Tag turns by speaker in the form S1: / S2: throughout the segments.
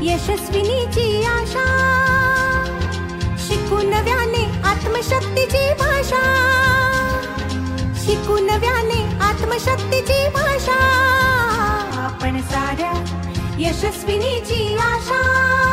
S1: यशस्विनीची आशा, शिकू नव्याने आत्मशक्तीची भाषा, शिकू नव्याने आत्मशक्तीची भाषा, आपण साऱ्या यशस्विनीची आशा।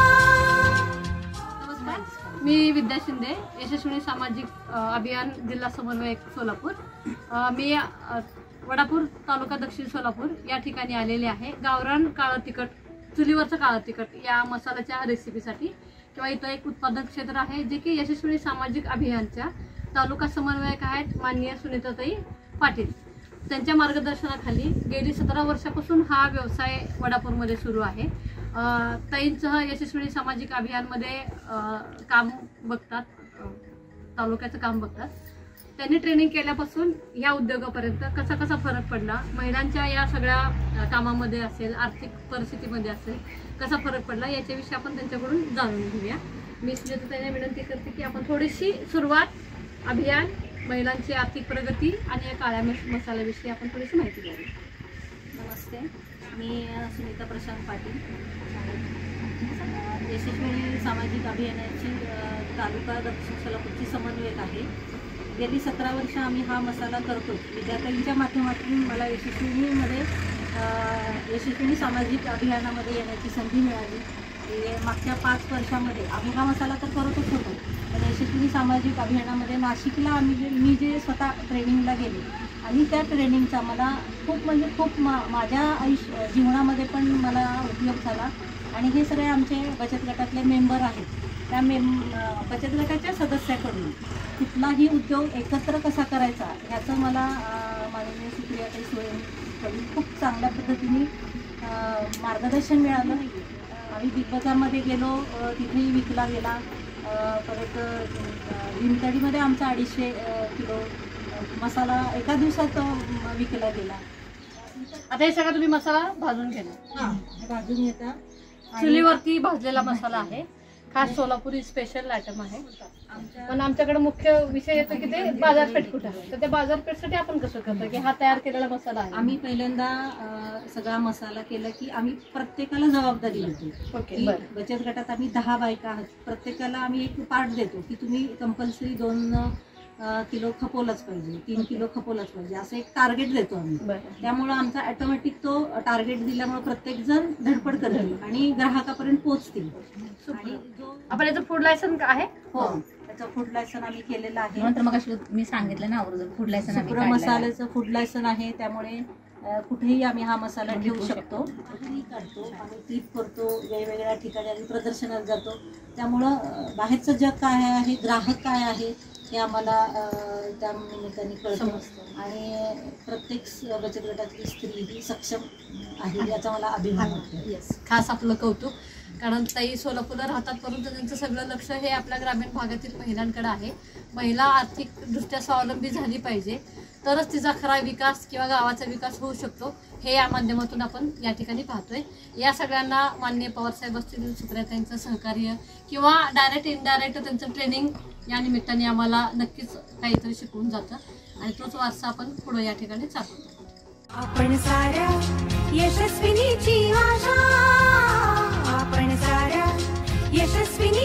S2: नमस्कार, मी विद्या शिंदे, यशस्विनी सामाजिक अभियान जिल्हा समन्वयक सोलापूर। मी वडापूर तालुका दक्षिण सोलापूर या ठिकाणी आलेले आहे। गावरान काळं तिखट, चुलीवरचं काळं तिखट या मसाल्याच्या रेसिपीसाठी। किंवा इथं एक उत्पादन क्षेत्र आहे जे की यशस्विनी सामाजिक अभियानच्या तालुका समन्वयक आहेत माननीय सुनीताताई पाटील। त्यांच्या मार्गदर्शनाखाली गेली 17 वर्षापासून हा व्यवसाय वडापूरमध्ये सुरू आहे। ताईंचं यशस्विनी सामाजिक अभियानमध्ये काम बघतात, तालुक्याचं काम बघतात। त्यांनी ट्रेनिंग केल्यापासून या उद्योगापर्यंत कसा कसा फरक पडला, महिलांच्या या सगळ्या कामामध्ये असेल, आर्थिक परिस्थितीमध्ये असेल, कसा फरक पडला याच्याविषयी आपण त्यांच्याकडून जाणून घेऊया। मी सुनीताताईंना विनंती करते की आपण थोडीशी सुरुवात, अभियान, महिलांची आर्थिक प्रगती आणि या काळ्या मसाल्याविषयी आपण थोडीशी माहिती घ्यावी।
S3: नमस्ते, मी सुनीता प्रशांत पाटील, यशस्विनी सामाजिक अभियानाची तालुका दक्षिण सोलापूरची समन्वयक आहे। गेली 17 वर्ष आम्ही हा मसाला करतो। विद्यार्थ्यांच्या माध्यमातून मला यशस्विनी सामाजिक अभियानामध्ये येण्याची संधी मिळाली। मागच्या 5 वर्षामध्ये आम्ही हा मसाला तर करतच होतो, पण यशस्विनी सामाजिक अभियानामध्ये नाशिकला मी जे स्वतः ट्रेनिंगला गेले आणि त्या ट्रेनिंगचा मला खूप माझ्या जीवनामध्ये पण मला उपयोग झाला। आणि हे सगळे आमचे बचत गटातले मेंबर आहेत, त्या बचत गटाच्या सदस्याकडून कुठलाही उद्योग एकत्र कसा करायचा ह्याचं मला माननीय सुप्रियाताई सुळेंकडून खूप चांगल्या पद्धतीने मार्गदर्शन मिळालं। आम्ही बिग बाजारमध्ये गेलो, तिथेही विकला गेला। परत भीमतडीमध्ये आमचा 250 किलो मसाला एका दिवसात विकला गेला।
S2: आता हे सगळं तुम्ही मसाला भाजून घेणार?
S3: हां, भाजून घेता।
S2: चुलीवरती भाजलेला मसाला आहे, खास सोलापुरी स्पेशल आयटम आहे। पण आमच्याकडे मुख्य विषय येतो की ते बाजारपेठ कुठे आहे, तर त्या बाजारपेठसाठी आपण कसं करतो की हा तयार केलेला मसाला आहे?
S3: आम्ही पहिल्यांदा सगळा मसाला केला की आम्ही प्रत्येकाला जबाबदारी देतो।
S2: ओके,
S3: बचत गटात आम्ही 10 बायका आहोत, प्रत्येकाला आम्ही एक पार्ट देतो की तुम्ही कंपल्सरी 2 किलो खपवलंच पाहिजे, 3 किलो खपवलंच पाहिजे, असं एक टार्गेट देतो आम्ही। त्यामुळे आमचा ऑटोमॅटिक तो टार्गेट दिल्यामुळे प्रत्येक जण धडपड करेल आणि ग्राहकापर्यंत पोहोचतील। आणि
S2: आपण याचं फूड लायसन आहे?
S3: हो, त्याचं फूड लायसन आम्ही केलेलं आहे।
S4: नंतर मग मी सांगितलं ना, फूड लायसन
S3: सुप्र मसाल्याचं फूड लायसन आहे, त्यामुळे कुठेही आम्ही हा मसाला ठेवू शकतो। काढतो, आम्ही ट्रिप करतो, वेगवेगळ्या ठिकाणी आम्ही प्रदर्शनात जातो। त्यामुळं बाहेरचं जग काय आहे, ग्राहक काय आहे हे आम्हाला त्या निमित्ताने कळतं आणि प्रत्येक बचत गटातली स्त्री ही सक्षम आहे याचा मला अभिमान वाटतो।
S2: येस, खास आपलं कौतुक, कारण ताई सोलापूरला राहतात परंतु त्यांचं सगळं लक्ष हे आपल्या ग्रामीण भागातील महिलांकडे आहे। महिला आर्थिकदृष्ट्या स्वावलंबी झाली पाहिजे तरच तिचा खरा विकास किंवा गावाचा विकास होऊ शकतो, हे या माध्यमातून आपण या ठिकाणी पाहतोय। या सगळ्यांना माननीय पवारसाहेब असतील, सुप्रियाताईंचं सहकार्य किंवा डायरेक्ट इनडायरेक्ट त्यांचं ट्रेनिंग या निमित्ताने आम्हाला नक्कीच काहीतरी शिकवून जातं आणि तोच वारसा आपण पुढे या ठिकाणी चालवतो।
S1: आपण साऱ्या यशस्विनीची आशा, आपण साऱ्या यशस्विनी